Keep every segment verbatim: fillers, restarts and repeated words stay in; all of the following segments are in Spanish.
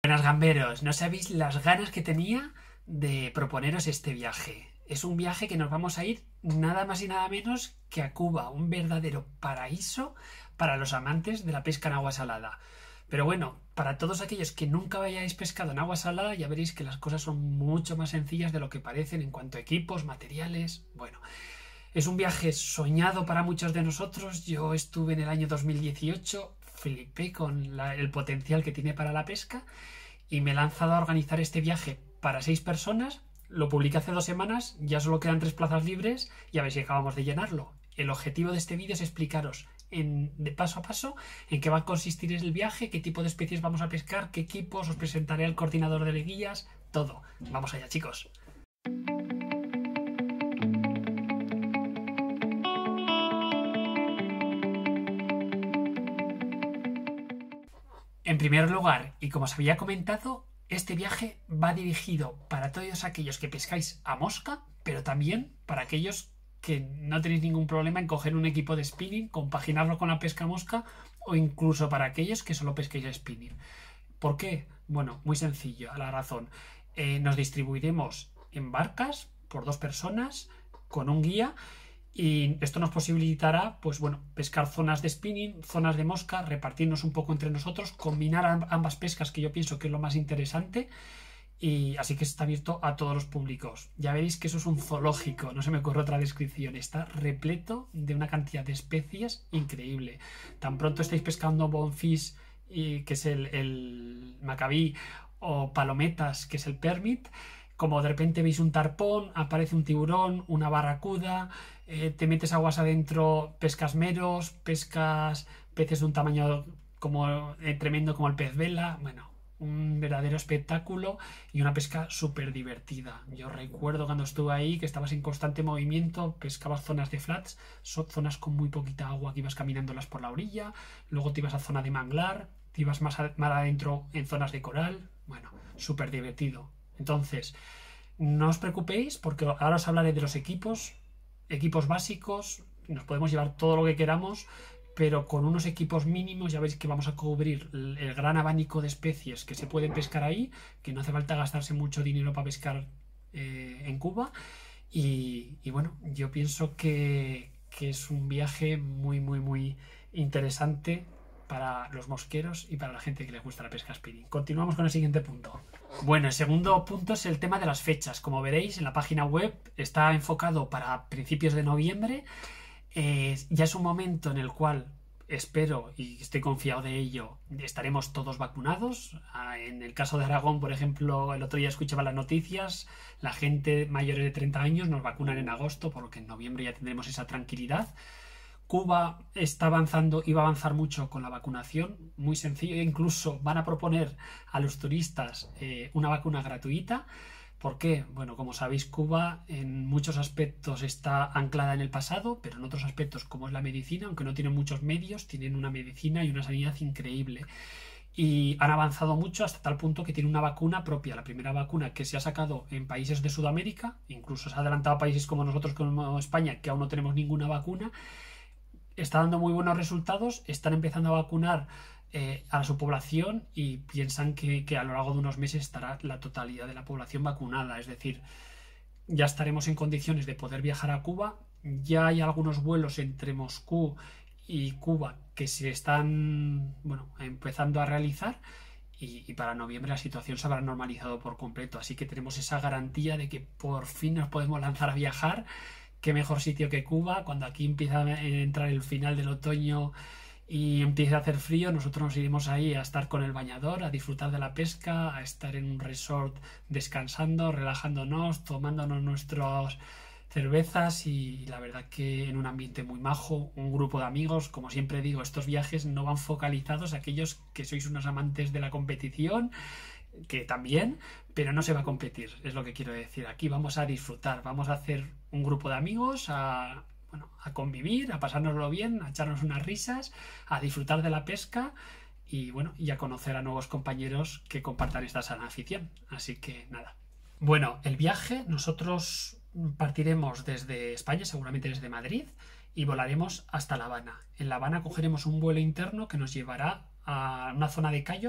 Buenas gamberos, no sabéis las ganas que tenía de proponeros este viaje. Es un viaje que nos vamos a ir nada más y nada menos que a Cuba, un verdadero paraíso para los amantes de la pesca en agua salada. Pero bueno, para todos aquellos que nunca hayáis pescado en agua salada, ya veréis que las cosas son mucho más sencillas de lo que parecen en cuanto a equipos, materiales. Bueno, es un viaje soñado para muchos de nosotros. Yo estuve en el año dos mil dieciocho, flipé con la, el potencial que tiene para la pesca y me he lanzado a organizar este viaje para seis personas. Lo publiqué hace dos semanas, ya solo quedan tres plazas libres y a ver si acabamos de llenarlo. El objetivo de este vídeo es explicaros en, de paso a paso en qué va a consistir el viaje, qué tipo de especies vamos a pescar, qué equipos, os presentaré al coordinador de guías, todo. Vamos allá, chicos. En primer lugar, y como os había comentado, este viaje va dirigido para todos aquellos que pescáis a mosca, pero también para aquellos que no tenéis ningún problema en coger un equipo de spinning, compaginarlo con la pesca a mosca, o incluso para aquellos que solo pesquéis a spinning. ¿Por qué? Bueno, muy sencillo, a la razón. Eh, nos distribuiremos en barcas por dos personas con un guía. Y esto nos posibilitará, pues bueno, pescar zonas de spinning, zonas de mosca, repartirnos un poco entre nosotros, combinar ambas pescas, que yo pienso que es lo más interesante. Y así que está abierto a todos los públicos. Ya veréis que eso es un zoológico, no se me ocurre otra descripción. Está repleto de una cantidad de especies increíble. Tan pronto estáis pescando bonefish, y, que es el, el macabí, o palometas, que es el permit, como de repente veis un tarpón, aparece un tiburón, una barracuda, eh, te metes aguas adentro, pescas meros, pescas peces de un tamaño como eh, tremendo como el pez vela. Bueno, un verdadero espectáculo y una pesca súper divertida. Yo recuerdo cuando estuve ahí que estabas en constante movimiento, pescabas zonas de flats, son zonas con muy poquita agua que ibas caminándolas por la orilla, luego te ibas a zona de manglar, te ibas más, a, más adentro en zonas de coral. Bueno, súper divertido. Entonces, no os preocupéis porque ahora os hablaré de los equipos, equipos básicos, nos podemos llevar todo lo que queramos, pero con unos equipos mínimos ya veis que vamos a cubrir el, el gran abanico de especies que se pueden pescar ahí, que no hace falta gastarse mucho dinero para pescar eh, en Cuba. Y, y bueno, yo pienso que, que es un viaje muy, muy, muy interesante para los mosqueros y para la gente que les gusta la pesca spinning. Continuamos con el siguiente punto. Bueno, el segundo punto es el tema de las fechas. Como veréis en la página web está enfocado para principios de noviembre. Eh, ya es un momento en el cual espero y estoy confiado de ello, estaremos todos vacunados. En el caso de Aragón, por ejemplo, el otro día escuchaba las noticias, la gente mayores de treinta años nos vacunan en agosto, por lo que en noviembre ya tendremos esa tranquilidad. Cuba está avanzando y va a avanzar mucho con la vacunación, muy sencillo, e incluso van a proponer a los turistas eh, una vacuna gratuita. ¿Por qué? Bueno, como sabéis, Cuba en muchos aspectos está anclada en el pasado, pero en otros aspectos, como es la medicina, aunque no tienen muchos medios, tienen una medicina y una sanidad increíble. Y han avanzado mucho hasta tal punto que tienen una vacuna propia, la primera vacuna que se ha sacado en países de Sudamérica, incluso se ha adelantado a países como nosotros, como España, que aún no tenemos ninguna vacuna. Está dando muy buenos resultados, están empezando a vacunar eh, a su población y piensan que, que a lo largo de unos meses estará la totalidad de la población vacunada, es decir, ya estaremos en condiciones de poder viajar a Cuba. Ya hay algunos vuelos entre Moscú y Cuba que se están, bueno, empezando a realizar y, y para noviembre la situación se habrá normalizado por completo, así que tenemos esa garantía de que por fin nos podemos lanzar a viajar. Qué mejor sitio que Cuba, cuando aquí empieza a entrar el final del otoño y empieza a hacer frío, nosotros nos iremos ahí a estar con el bañador, a disfrutar de la pesca, a estar en un resort descansando, relajándonos, tomándonos nuestras cervezas y la verdad que en un ambiente muy majo, un grupo de amigos. Como siempre digo, estos viajes no van focalizados a aquellos que sois unos amantes de la competición, que también, pero no se va a competir, es lo que quiero decir. Aquí vamos a disfrutar, vamos a hacer un grupo de amigos, a, bueno, a convivir, a pasárnoslo bien, a echarnos unas risas, a disfrutar de la pesca y bueno, y a conocer a nuevos compañeros que compartan esta sana afición. Así que nada. Bueno, el viaje, nosotros partiremos desde España, seguramente desde Madrid, y volaremos hasta La Habana. En La Habana cogeremos un vuelo interno que nos llevará a una zona de Cayos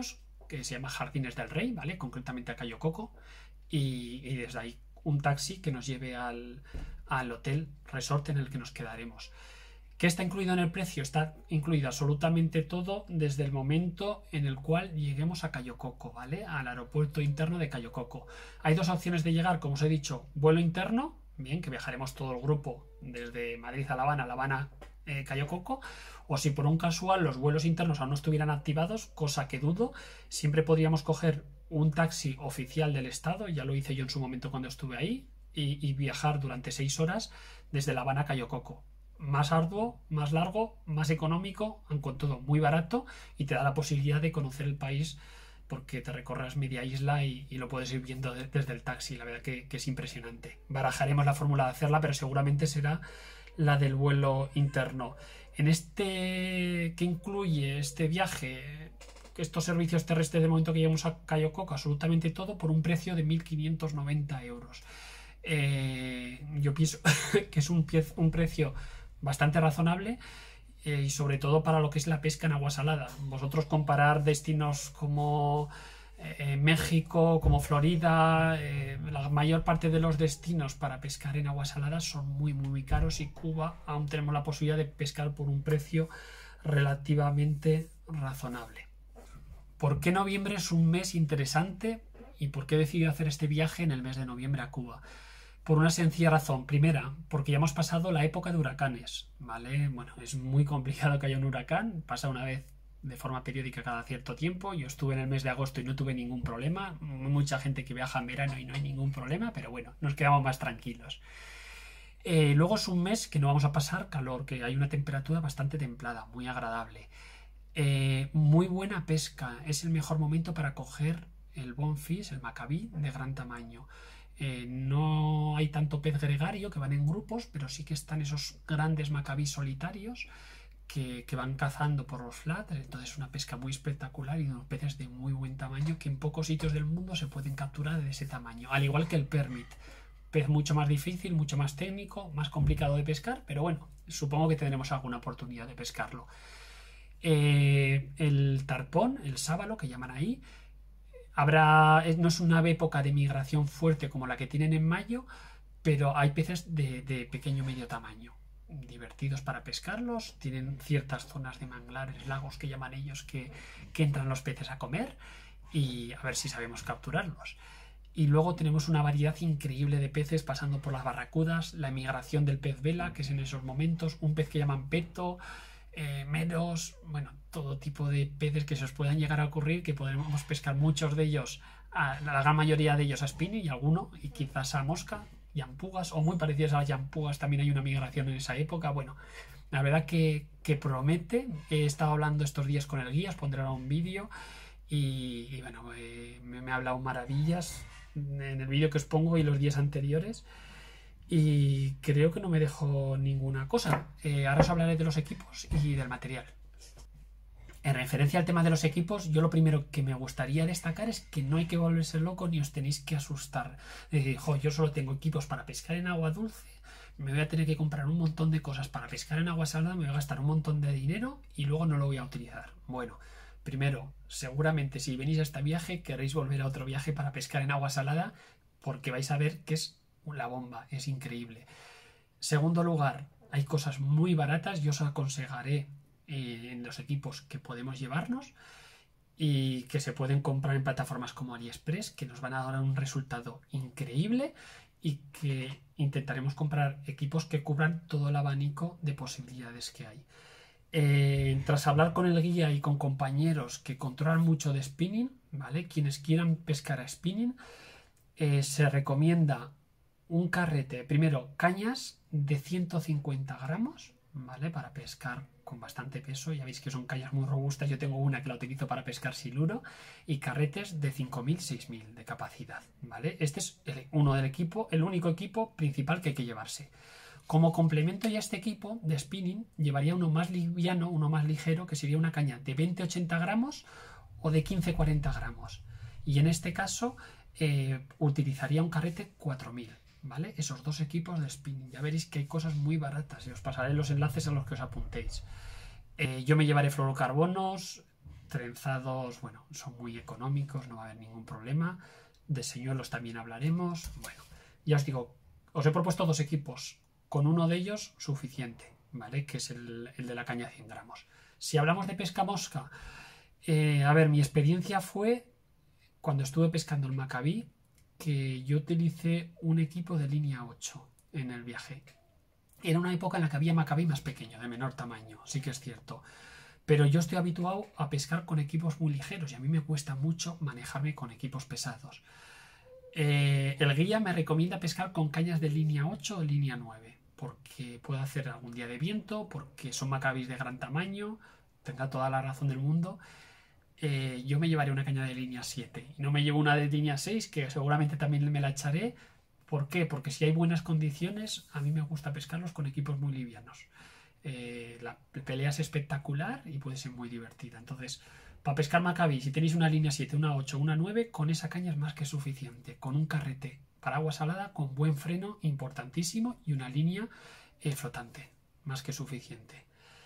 que se llama Jardines del Rey, ¿vale? Concretamente a Cayo Coco, y, y desde ahí un taxi que nos lleve al, al hotel resort en el que nos quedaremos. ¿Qué está incluido en el precio? Está incluido absolutamente todo desde el momento en el cual lleguemos a Cayo Coco, ¿vale? Al aeropuerto interno de Cayo Coco. Hay dos opciones de llegar, como os he dicho, vuelo interno, bien, que viajaremos todo el grupo desde Madrid a La Habana, La Habana, eh, Cayo Coco, o si por un casual los vuelos internos aún no estuvieran activados, cosa que dudo, siempre podríamos coger un taxi oficial del estado, ya lo hice yo en su momento cuando estuve ahí, y, y viajar durante seis horas desde La Habana a Cayo Coco. Más arduo, más largo, más económico, con todo muy barato, y te da la posibilidad de conocer el país porque te recorras media isla y, y lo puedes ir viendo de, desde el taxi. La verdad que, que es impresionante. Barajaremos la fórmula de hacerla, pero seguramente será la del vuelo interno. En este que incluye este viaje, estos servicios terrestres de momento que llevamos a Cayo Coco, absolutamente todo por un precio de mil quinientos noventa euros. Eh, yo pienso que es un, un precio bastante razonable, eh, y sobre todo para lo que es la pesca en agua salada. Vosotros comparar destinos como eh, México, como Florida, eh, la mayor parte de los destinos para pescar en agua salada son muy muy muy caros, y Cuba aún tenemos la posibilidad de pescar por un precio relativamente razonable. ¿Por qué noviembre es un mes interesante y por qué he decidido hacer este viaje en el mes de noviembre a Cuba? Por una sencilla razón. Primera, porque ya hemos pasado la época de huracanes, ¿vale? Bueno, es muy complicado que haya un huracán, pasa una vez de forma periódica cada cierto tiempo. Yo estuve en el mes de agosto y no tuve ningún problema. Mucha gente que viaja en verano y no hay ningún problema, pero bueno, nos quedamos más tranquilos. Eh, luego es un mes que no vamos a pasar calor, que hay una temperatura bastante templada, muy agradable. Eh, muy buena pesca, es el mejor momento para coger el bonfis, el macabí de gran tamaño. Eh, no hay tanto pez gregario, que van en grupos, pero sí que están esos grandes macabís solitarios que, que van cazando por los flats. Entonces es una pesca muy espectacular y unos peces de muy buen tamaño que en pocos sitios del mundo se pueden capturar de ese tamaño, al igual que el permit. Pez mucho más difícil, mucho más técnico, más complicado de pescar, pero bueno, supongo que tendremos alguna oportunidad de pescarlo. Eh, el tarpón, el sábalo que llaman ahí, habrá, no es una época de migración fuerte como la que tienen en mayo, pero hay peces de, de pequeño medio tamaño, divertidos para pescarlos. Tienen ciertas zonas de manglares, lagos que llaman ellos, que, que entran los peces a comer, y a ver si sabemos capturarlos. Y luego tenemos una variedad increíble de peces, pasando por las barracudas, la migración del pez vela, que es en esos momentos, un pez que llaman peto, eh, meros, bueno, todo tipo de peces que se os puedan llegar a ocurrir, que podremos pescar muchos de ellos, a, la gran mayoría de ellos a spinning, y alguno, y quizás a mosca, yampugas, o muy parecidas a las yampugas, también hay una migración en esa época. Bueno, la verdad que, que promete. He estado hablando estos días con el guía, os pondré ahora un vídeo, y, y bueno, eh, me, me ha hablado maravillas en el vídeo que os pongo y los días anteriores, y creo que no me dejo ninguna cosa. Eh, ahora os hablaré de los equipos y del material. En referencia al tema de los equipos, yo lo primero que me gustaría destacar es que no hay que volverse loco ni os tenéis que asustar. Eh, jo, yo solo tengo equipos para pescar en agua dulce, me voy a tener que comprar un montón de cosas para pescar en agua salada, me voy a gastar un montón de dinero y luego no lo voy a utilizar. Bueno, primero, seguramente si venís a este viaje queréis volver a otro viaje para pescar en agua salada, porque vais a ver que es la bomba, es increíble. Segundo lugar, hay cosas muy baratas, yo os aconsejaré eh, en los equipos que podemos llevarnos y que se pueden comprar en plataformas como AliExpress, que nos van a dar un resultado increíble, y que intentaremos comprar equipos que cubran todo el abanico de posibilidades que hay. Eh, tras hablar con el guía y con compañeros que controlan mucho de spinning, ¿vale? Quienes quieran pescar a spinning, eh, se recomienda un carrete, primero cañas de ciento cincuenta gramos, ¿vale? Para pescar con bastante peso, ya veis que son cañas muy robustas, yo tengo una que la utilizo para pescar siluro, y carretes de cinco mil, seis mil de capacidad, ¿vale? Este es el, uno del equipo, el único equipo principal que hay que llevarse. Como complemento ya a este equipo de spinning, llevaría uno más liviano, uno más ligero, que sería una caña de veinte a ochenta gramos o de quince a cuarenta gramos. Y en este caso eh, utilizaría un carrete cuatro mil, ¿vale? Esos dos equipos de spinning. Ya veréis que hay cosas muy baratas y os pasaré los enlaces a los que os apuntéis. Eh, yo me llevaré fluorocarbonos, trenzados, bueno, son muy económicos, no va a haber ningún problema. De señuelos también hablaremos. Bueno, ya os digo, os he propuesto dos equipos, con uno de ellos suficiente, ¿vale? Que es el, el de la caña de cien gramos. Si hablamos de pesca mosca, eh, a ver, mi experiencia fue cuando estuve pescando el Macabí, que yo utilicé un equipo de línea ocho en el viaje. Era una época en la que había Macabí más pequeño, de menor tamaño, sí que es cierto. Pero yo estoy habituado a pescar con equipos muy ligeros y a mí me cuesta mucho manejarme con equipos pesados. Eh, el guía me recomienda pescar con cañas de línea ocho o línea nueve, porque puede hacer algún día de viento, porque son macabís de gran tamaño, tendrá toda la razón del mundo. Eh, yo me llevaré una caña de línea siete y no me llevo una de línea seis, que seguramente también me la echaré. ¿Por qué? Porque si hay buenas condiciones, a mí me gusta pescarlos con equipos muy livianos. Eh, la pelea es espectacular y puede ser muy divertida. Entonces, para pescar macabí, si tenéis una línea siete, una ocho, una nueve, con esa caña es más que suficiente. Con un carrete para agua salada, con buen freno, importantísimo, y una línea eh, flotante, más que suficiente.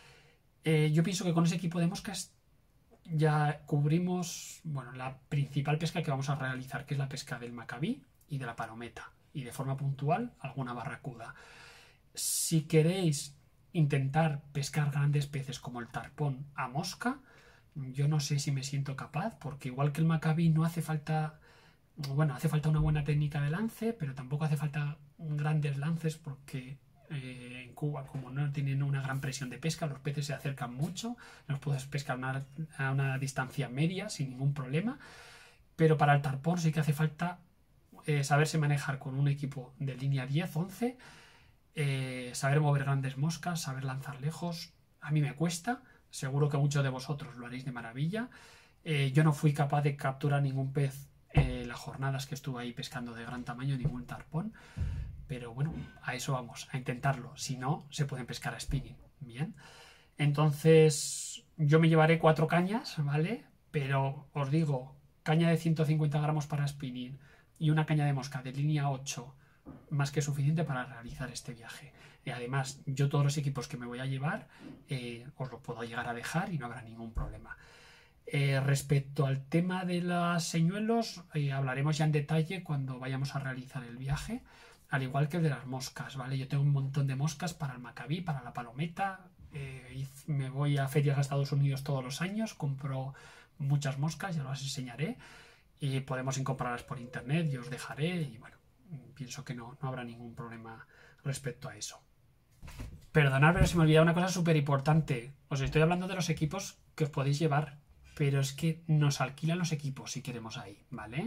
Eh, yo pienso que con ese equipo de moscas ya cubrimos, bueno, la principal pesca que vamos a realizar, que es la pesca del macabí y de la palometa, y de forma puntual alguna barracuda. Si queréis intentar pescar grandes peces como el tarpón a mosca, yo no sé si me siento capaz, porque igual que el macabí no hace falta, bueno, hace falta una buena técnica de lance, pero tampoco hace falta grandes lances, porque eh, en Cuba, como no tienen una gran presión de pesca, los peces se acercan mucho, los puedes pescar una, a una distancia media sin ningún problema. Pero para el tarpón sí que hace falta eh, saberse manejar con un equipo de línea diez, once, eh, saber mover grandes moscas, saber lanzar lejos. A mí me cuesta, seguro que muchos de vosotros lo haréis de maravilla. Eh, yo no fui capaz de capturar ningún pez en las jornadas que estuve ahí pescando de gran tamaño, ningún tarpón. Pero bueno, a eso vamos, a intentarlo. Si no, se pueden pescar a spinning. Bien. Entonces, yo me llevaré cuatro cañas, ¿vale? Pero os digo, caña de ciento cincuenta gramos para spinning y una caña de mosca de línea ocho, más que suficiente para realizar este viaje. Y además, yo todos los equipos que me voy a llevar eh, os los puedo llegar a dejar y no habrá ningún problema. Eh, respecto al tema de los señuelos, eh, hablaremos ya en detalle cuando vayamos a realizar el viaje, al igual que el de las moscas, ¿vale? Yo tengo un montón de moscas para el macabí, para la palometa. Eh, me voy a ferias a Estados Unidos todos los años, compro muchas moscas, ya os las enseñaré, y podemos comprarlas por internet, yo os dejaré, y bueno, pienso que no, no habrá ningún problema respecto a eso. Perdonad, pero se me olvidó una cosa súper importante. Os estoy hablando de los equipos que os podéis llevar, pero es que nos alquilan los equipos si queremos ahí, ¿vale?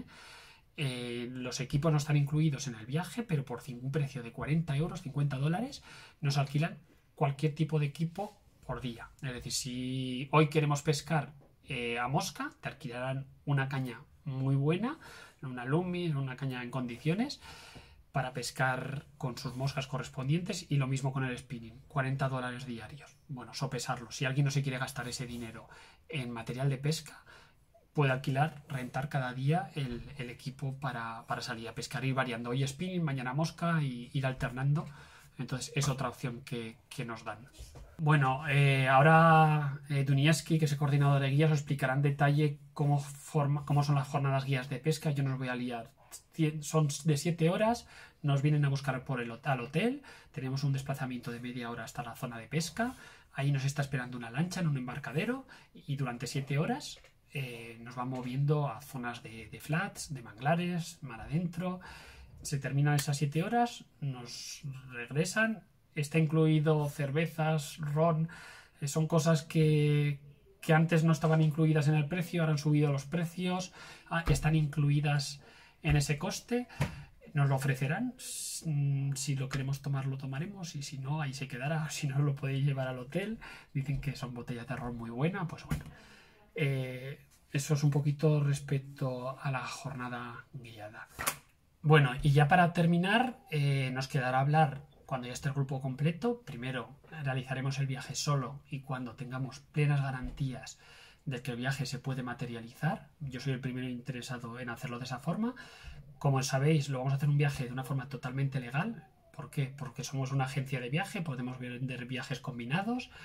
Eh, los equipos no están incluidos en el viaje, pero por un precio de cuarenta euros, cincuenta dólares, nos alquilan cualquier tipo de equipo por día. Es decir, si hoy queremos pescar eh, a mosca, te alquilarán una caña muy buena, una Lumi, una caña en condiciones, para pescar con sus moscas correspondientes, y lo mismo con el spinning, cuarenta dólares diarios. Bueno, sopesarlo. Si alguien no se quiere gastar ese dinero en material de pesca, puede alquilar, rentar cada día el, el equipo para, para salir a pescar, ir variando. Hoy spinning, mañana mosca, y ir alternando. Entonces es otra opción que, que nos dan. Bueno, eh, ahora eh, Dunieski, que es el coordinador de guías, os explicará en detalle cómo, forma, cómo son las jornadas guías de pesca. Yo no os voy a liar. Son de siete horas, nos vienen a buscar por el, al hotel, tenemos un desplazamiento de media hora hasta la zona de pesca, ahí nos está esperando una lancha en un embarcadero, y durante siete horas eh, nos van moviendo a zonas de, de flats, de manglares, mar adentro. Se terminan esas siete horas, nos regresan, está incluido cervezas, ron, eh, son cosas que, que antes no estaban incluidas en el precio, ahora han subido los precios, ah, están incluidas en ese coste, nos lo ofrecerán. Si lo queremos tomar, lo tomaremos, y si no, ahí se quedará. Si no, lo podéis llevar al hotel. Dicen que son botellas de ron muy buena. Pues bueno, eh, eso es un poquito respecto a la jornada guiada. Bueno, y ya para terminar, eh, nos quedará hablar cuando ya esté el grupo completo. Primero realizaremos el viaje solo, y cuando tengamos plenas garantías de que el viaje se puede materializar. Yo soy el primero interesado en hacerlo de esa forma. Como sabéis, lo vamos a hacer un viaje de una forma totalmente legal. ¿Por qué? Porque somos una agencia de viaje, podemos vender viajes combinados,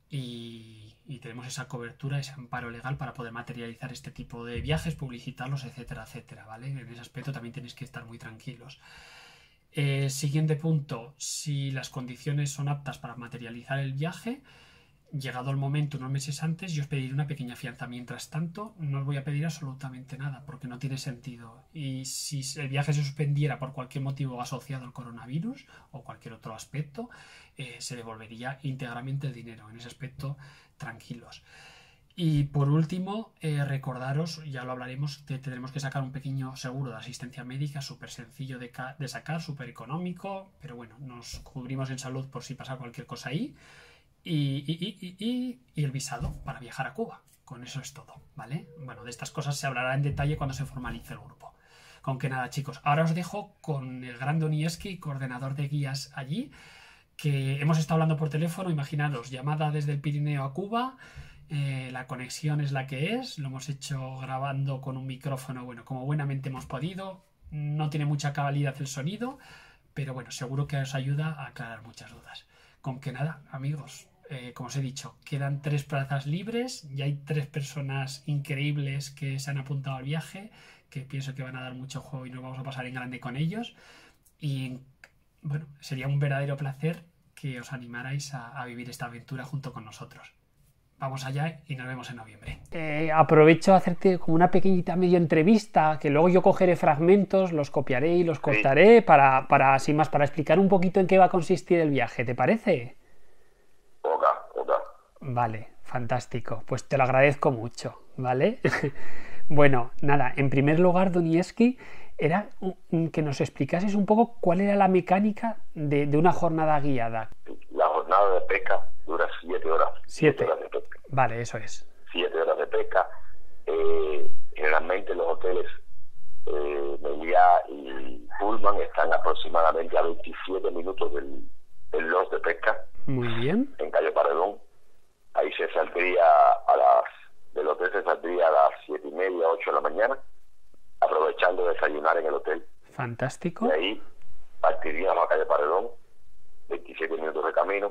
y, y tenemos esa cobertura, ese amparo legal para poder materializar este tipo de viajes, publicitarlos, etcétera, etcétera, ¿vale? En ese aspecto también tenéis que estar muy tranquilos. Eh, siguiente punto, si las condiciones son aptas para materializar el viaje, llegado el momento, unos meses antes, yo os pediré una pequeña fianza. Mientras tanto, no os voy a pedir absolutamente nada, porque no tiene sentido. Y si el viaje se suspendiera por cualquier motivo asociado al coronavirus o cualquier otro aspecto, eh, se devolvería íntegramente el dinero. En ese aspecto, tranquilos. Y por último, eh, recordaros, ya lo hablaremos, que tendremos que sacar un pequeño seguro de asistencia médica, súper sencillo de, de sacar, súper económico, pero bueno, nos cubrimos en salud por si pasa cualquier cosa ahí. Y, y, y, y, y el visado para viajar a Cuba. Con eso es todo, ¿vale? Bueno, de estas cosas se hablará en detalle cuando se formalice el grupo. Con que nada, chicos, ahora os dejo con el gran Donieski, coordinador de guías allí, que hemos estado hablando por teléfono, imaginaros, llamada desde el Pirineo a Cuba, eh, la conexión es la que es, lo hemos hecho grabando con un micrófono, bueno, como buenamente hemos podido, no tiene mucha cabalidad el sonido, pero bueno, seguro que os ayuda a aclarar muchas dudas. Con que nada, amigos, Eh, como os he dicho, quedan tres plazas libres y hay tres personas increíbles que se han apuntado al viaje, que pienso que van a dar mucho juego y nos vamos a pasar en grande con ellos. Y bueno, sería un verdadero placer que os animarais a, a vivir esta aventura junto con nosotros. Vamos allá y nos vemos en noviembre. Eh, aprovecho a hacerte como una pequeñita medio entrevista, que luego yo cogeré fragmentos, los copiaré y los cortaré sí. para, para, sin más, para explicar un poquito en qué va a consistir el viaje. ¿Te parece? Vale, fantástico. Pues te lo agradezco mucho, ¿vale? Bueno, nada, en primer lugar, Donieski, era que nos explicases un poco cuál era la mecánica de, de una jornada guiada. La jornada de pesca dura siete horas. Siete. siete horas de pesca. Vale, eso es. Siete horas de pesca. Eh, generalmente los hoteles eh, Meliá y Pullman están aproximadamente a veintisiete minutos del, del lodge de pesca. Muy bien. En Cayo Paredón. Ahí se saldría a las, del hotel se saldría a las siete y media, ocho de la mañana, aprovechando de desayunar en el hotel. Fantástico. Y ahí partiríamos a Calle Paredón, veintisiete minutos de camino,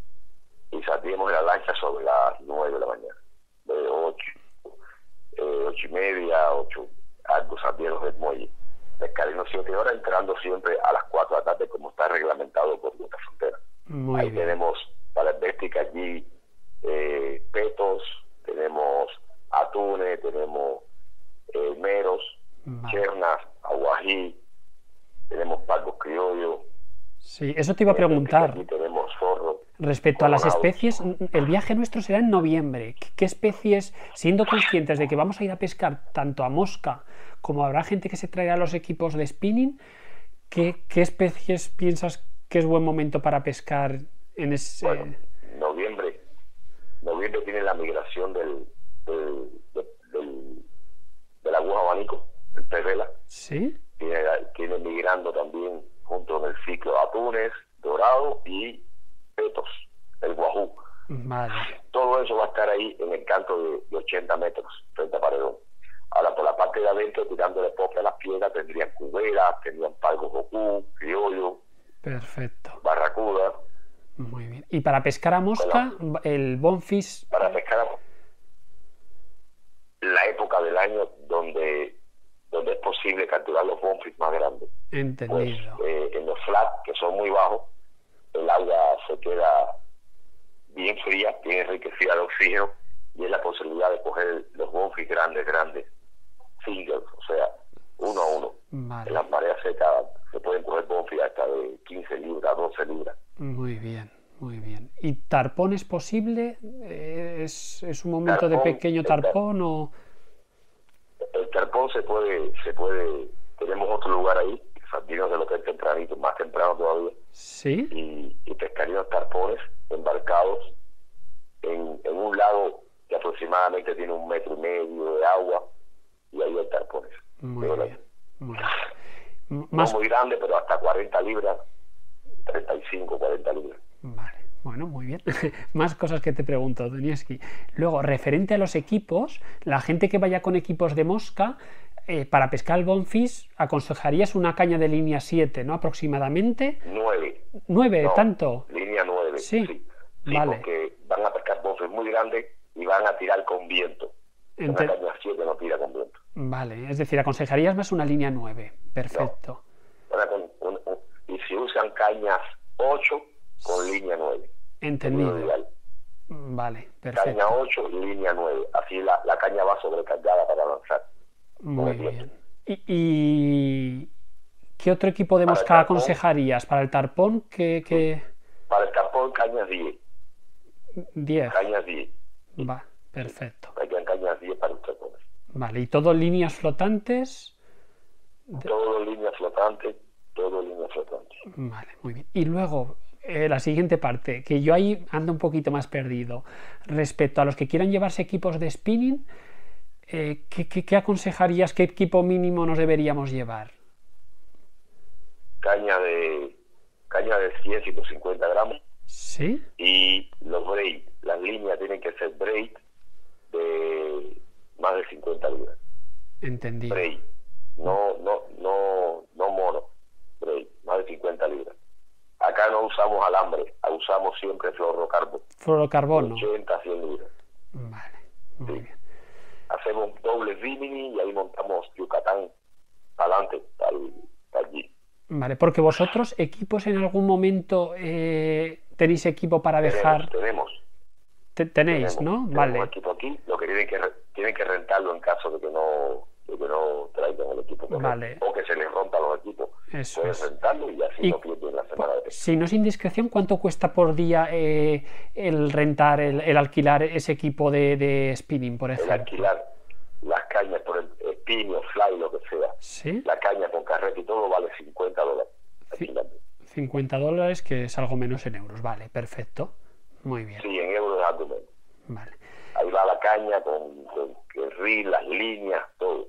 y saldríamos en la lancha sobre las nueve de la mañana, de ocho, eh, ocho y media, ocho, algo saldríamos del muelle. Pescaremos siete horas, entrando siempre a las cuatro de la tarde, como está reglamentado por nuestra frontera. Muy ahí bien. Tenemos para el Béstica allí Eh, petos, tenemos atunes, tenemos eh, meros, vale. chernas, aguají, tenemos pargos criollos. Sí, eso te iba a preguntar. Aquí tenemos zorro. Respecto a las especies, el viaje nuestro será en noviembre. ¿Qué especies, siendo conscientes de que vamos a ir a pescar tanto a mosca como habrá gente que se traerá los equipos de spinning, ¿qué, qué especies piensas que es buen momento para pescar en ese...? Bueno, noviembre. Noviembre tiene la migración del, del, del, del, del aguja abanico, el pez vela. Sí. Tiene, tiene migrando también junto con el ciclo atunes, dorado y petos, el guajú. Vale. Todo eso va a estar ahí en el canto de, de ochenta metros frente a Paredón. Ahora, por la parte de adentro, tirándole popa a las piedras, tendrían cuberas, tendrían palgo jocú, criollo. Perfecto. Barracuda. Muy bien. ¿Y para pescar a mosca, bueno, el bonfis? Para pescar a mosca, la época del año donde, donde es posible capturar los bonfis más grandes. Entendido. Pues, eh, en los flats, que son muy bajos, el agua se queda bien fría, bien enriquecida de oxígeno, y es la posibilidad de coger los bonfis grandes, grandes, singles, o sea, uno a uno. Vale. En las mareas secas se pueden coger bonfis hasta de quince libras, doce libras. Muy bien, muy bien. ¿Y tarpón es posible? ¿Es, es un momento tarpón, de pequeño tarpón o...? El tarpón se puede, se puede, tenemos otro lugar ahí, saldimos del hotel tempranito, más temprano todavía. Sí. Y, y pescaríamos tarpones embarcados en, en un lago que aproximadamente tiene un metro y medio de agua, y ahí hay tarpones. Muy Pero bien, muy bien. No Más... muy grande, pero hasta cuarenta libras, treinta y cinco, cuarenta libras. Vale, bueno, muy bien. Más cosas que te pregunto, Donieski. Luego, referente a los equipos, la gente que vaya con equipos de mosca, eh, para pescar el bonfis, aconsejarías una caña de línea siete, ¿no? Aproximadamente. nueve. ¿nueve? No, ¿Tanto? Línea nueve, sí. sí. Sí, vale. Porque van a pescar muy grande y van a tirar con viento. Ente- Una caña siete no tira con viento. Vale, es decir, aconsejarías más una línea nueve. Perfecto. Ahora con un- un- y si usan cañas ocho con línea nueve. Entendido. Es lo ideal. Vale, Caña perfecto. ocho, línea nueve. Así la, la caña va sobrecargada para lanzar. Muy Muy bien. ¿Y, y qué otro equipo de Para el mosca tarpón. aconsejarías? ¿Para el tarpón? ¿Qué, qué? Para el tapón, cañas diez. diez. Cañas diez. Va, perfecto. Hay cañas diez para los tapones. Vale, ¿y todo líneas flotantes? Todo línea flotante, todo línea flotante. Vale, muy bien. Y luego, eh, la siguiente parte, que yo ahí ando un poquito más perdido. Respecto a los que quieran llevarse equipos de spinning, eh, ¿qué, qué, qué aconsejarías? ¿Qué equipo mínimo nos deberíamos llevar? Caña de caña de cien, ciento cincuenta gramos. ¿Sí? Y los braid, las líneas tienen que ser braid de más de cincuenta libras. Entendido. Braid. No, no, no, no mono. Braid, más de cincuenta libras. Acá no usamos alambre, usamos siempre fluorocarbono. Fluorocarbono. ochenta a cien libras. Vale, muy Sí. bien. Hacemos doble Bimini y ahí montamos Yucatán para adelante, para allí. Vale, porque vosotros, equipos en algún momento, eh, tenéis equipo para dejar. Tenemos, Te- tenéis, tenemos, ¿no? tenemos Vale. un equipo aquí, lo que tienen que re- tienen que rentarlo en caso de que no, de que no traigan el equipo correcto, Vale. o que se les rompan los equipos. Eso Pueden es. rentarlo y así Y- no pierden la semana de pesca. Si no es indiscreción, ¿cuánto cuesta por día eh, el rentar, el, el alquilar ese equipo de, de spinning, por El ejemplo? alquilar las cañas por el espino, fly, lo que sea, Sí, la caña con carrete y todo vale cincuenta dólares. Sí. alquilando. cincuenta dólares, que es algo menos en euros. Vale, perfecto. Muy bien. Sí, en euros es algo menos. Vale. Ahí va la caña con, con el reel, las líneas, todo.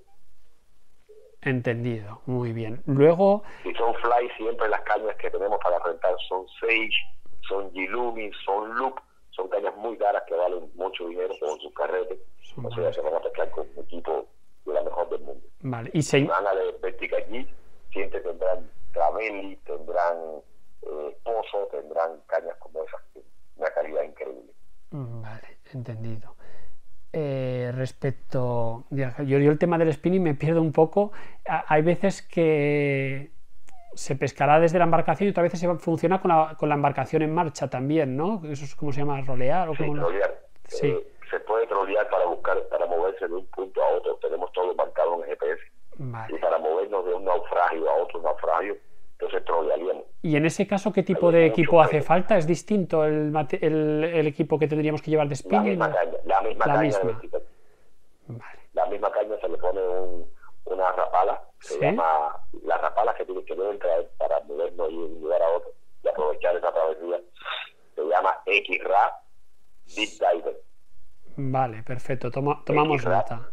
Entendido. Muy bien. Luego, Si son fly, siempre las cañas que tenemos para rentar son Sage, son G-Lumi, son Loop, son cañas muy caras que valen mucho dinero con sus carretes. Son O sea, buenas. se van a pescar con un equipo de la mejor del mundo. vale. Y Si se, van a de Vertical allí, siempre tendrán Travelli, tendrán eh, Pozo, tendrán cañas como esas, una calidad increíble. Vale, entendido. Eh, respecto, ya, yo, yo el tema del spinning me pierdo un poco. A- Hay veces que se pescará desde la embarcación y otras veces se va- funciona con la, con la embarcación en marcha también, ¿no? Eso es como se llama, rolear o Sí, como lo- trolear. Sí. Eh, se puede trolear para buscar, para moverse de un punto a otro. Tenemos todo marcado en G P S. Y Vale. para movernos de un naufragio a otro naufragio, entonces trolearíamos. Y en ese caso, ¿qué tipo Hay de mucho equipo hace peso. falta? ¿Es distinto el, mate- el, el equipo que tendríamos que llevar de La spinning? misma o- caña, la misma La caña misma. de vertical. Vale. La misma caña se le pone un, una rapala, se Sí. llama la rapala que tiene que deben traer para movernos de un lugar a otro y aprovechar esa travesía. Se llama X-Rap Deep Diver. Vale, perfecto. Toma- tomamos X-Rap. nota.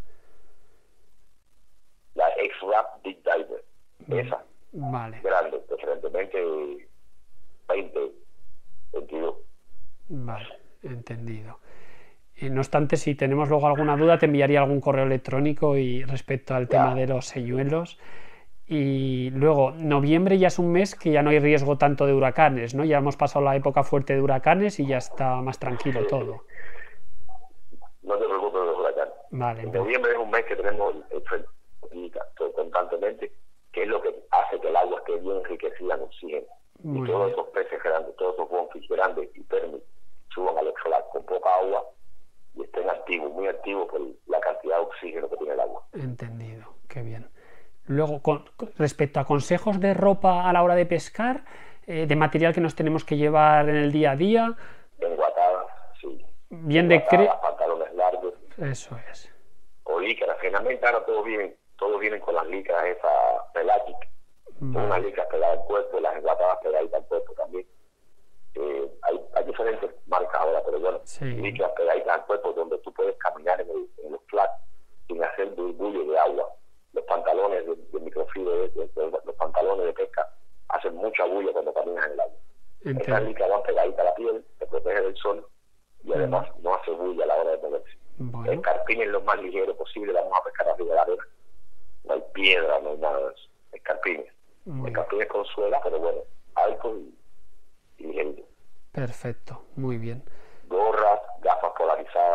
La X-Rap Deep Diver. Esa, Vale. grande, preferentemente veinte, veintidós. Vale, entendido. Eh, no obstante, si tenemos luego alguna duda, te enviaría algún correo electrónico y respecto al tema de los señuelos. Y luego, noviembre ya es un mes que ya no hay riesgo tanto de huracanes, ¿no? Ya hemos pasado la época fuerte de huracanes y ya está más tranquilo todo. No te preocupes de los huracanes. Vale, En pues, noviembre es un mes que tenemos el frente constantemente, que es lo que hace que el agua esté bien enriquecida en oxígeno. Muy y todos bien. esos peces grandes, todos esos bonfis grandes y permis suban al exolar con poca agua y estén activos, muy activos por la cantidad de oxígeno que tiene el agua. entendido, qué bien. Luego, con, con- respecto a consejos de ropa a la hora de pescar, eh, de material que nos tenemos que llevar en el día a día, Enguatadas, sí. bien de cre... Enguatadas, pantalones largos Eso es. o licras. Generalmente ahora todos vienen, todos vienen con las licras esas peláticas. Son unas Vale, licras pegadas al cuerpo, las enguatadas pegaditas al cuerpo también. Eh, hay, hay diferentes marcas ahora, pero bueno, Sí. licras pegaditas al cuerpo donde tú puedes caminar en, el, en los flats sin hacer burbullo de agua. Los pantalones de, de microfibra, de, de- de- los pantalones de pesca hacen mucha bulla cuando caminas en el agua. Estas entiendo. licras van pegaditas a la piel, te protege del sol y además no hace bulla a la hora de moverse. Bueno, Escarpines lo más ligero posible, vamos a pescar arriba de la arena. No hay piedra, no hay nada de eso. Escarpines. muy bien. Escarpines con suela, pero bueno, alto y, y ligerito. Perfecto, muy bien. Gorras, gafas polarizadas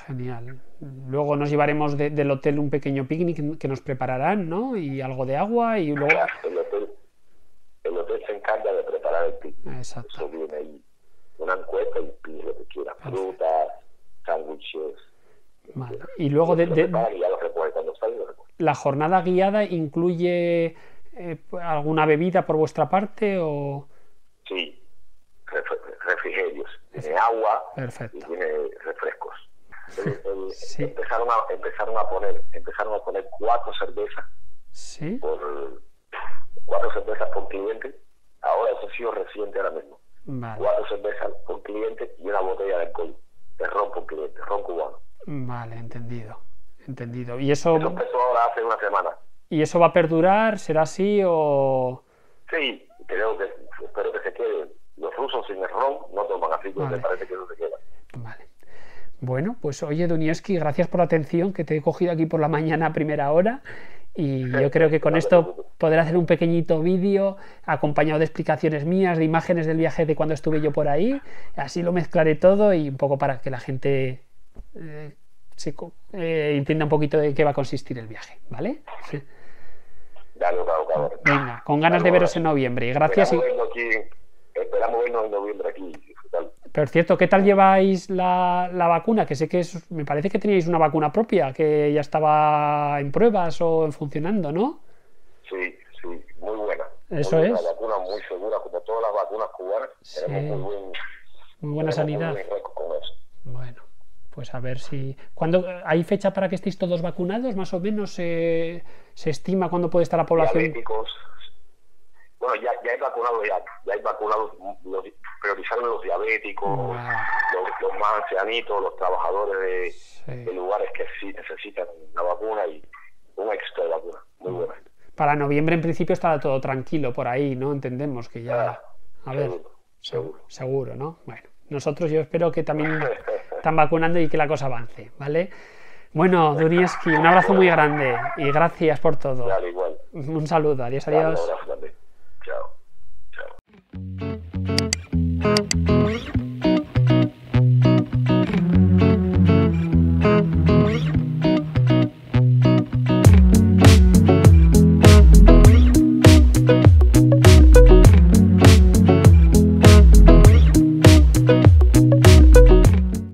Genial. Luego nos llevaremos de- del hotel un pequeño picnic que nos prepararán, ¿no? Y algo de agua y luego... El hotel, el hotel se encarga de preparar el picnic. Exacto. Eso viene ahí, una encuesta y pides lo que quieras, frutas, sándwiches. Vale. Y luego de, Lo de- preparan y ya lo recoge cuando sale, lo recoge. la jornada guiada incluye eh, alguna bebida por vuestra parte o... Sí, ref- refrigerios, tiene agua y Perfecto. tiene refrescos. El- el- Sí. empezaron a empezaron a poner empezaron a poner cuatro cervezas Sí. por cuatro cervezas por cliente. Ahora eso ha sido reciente ahora mismo. Vale. Cuatro cervezas por cliente y una botella de alcohol de ron por cliente, ron cubano. Vale, entendido. Entendido. ¿Y eso, Eso empezó ahora hace una semana. ¿y eso va a perdurar? ¿Será así o...? Sí, creo que espero que se quede. Los rusos sin el ron no toman, así que Vale. me parece que eso se queda. Vale. Bueno, pues oye, Dunieski, gracias por la atención, que te he cogido aquí por la mañana a primera hora. Y yo creo que con no te esto preocupes. podré hacer un pequeñito vídeo acompañado de explicaciones mías, de imágenes del viaje de cuando estuve yo por ahí. Así lo mezclaré todo y un poco para que la gente eh, se co- eh, entienda un poquito de qué va a consistir el viaje, ¿vale? Sí. Dale, claro, claro. Venga, con ganas de veros en noviembre. Gracias. Y, Esperamos vernos aquí, esperamos vernos en noviembre aquí. disfrutar. por cierto, ¿qué tal lleváis la, la vacuna? Que sé que es, me parece que teníais una vacuna propia, que ya estaba en pruebas o en funcionando, ¿no? Sí, sí, muy buena. Eso muy buena, es. La vacuna muy segura, como todas las vacunas cubanas. Sí. Tenemos muy buen, Muy buena tenemos sanidad. muy buen récord con eso. Bueno, pues a ver si... ¿Cuándo, ¿hay fecha para que estéis todos vacunados? Más o menos eh, se estima cuándo puede estar la población. Diabéticos. Bueno, ya, ya hay vacunados, ya, ya hay vacunados, los, priorizaron los diabéticos, Wow. los, los más ancianitos, los trabajadores de, Sí. de lugares que sí necesitan la vacuna y un éxito de vacuna. Muy buena. Para noviembre en principio estará todo tranquilo por ahí, ¿no? Entendemos que ya... Ah, A ver, seguro, seguro. seguro, ¿no? Bueno, nosotros yo espero que también están vacunando y que la cosa avance, ¿vale? Bueno, Dunieski, un abrazo muy grande y gracias por todo. Dale, igual. Un saludo, adiós, Dale, un adiós. abrazo también.